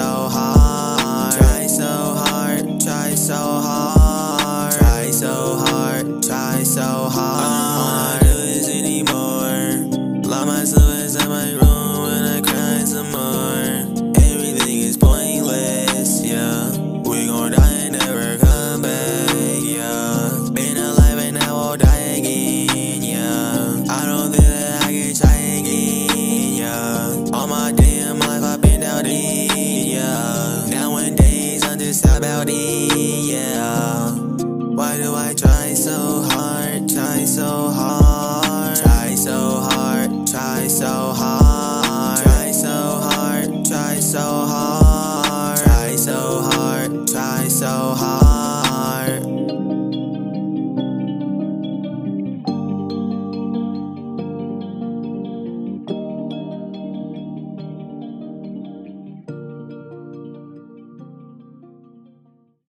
so hard, try so hard, try so hard, try so hard, try so hard. I don't wanna do this anymore. Lock myself inside my room when I cry some more. Everything is pointless, yeah. We gon' die and never come back, yeah. Been alive and now I'll die again, yeah. I don't think that I can try again, yeah. All my damn life I've been out in, yeah. Nowadays I'm just about it, yeah. Why do I try so hard, try so hard, try so hard, try so hard, try so hard, try so hard, try so hard, try so hard.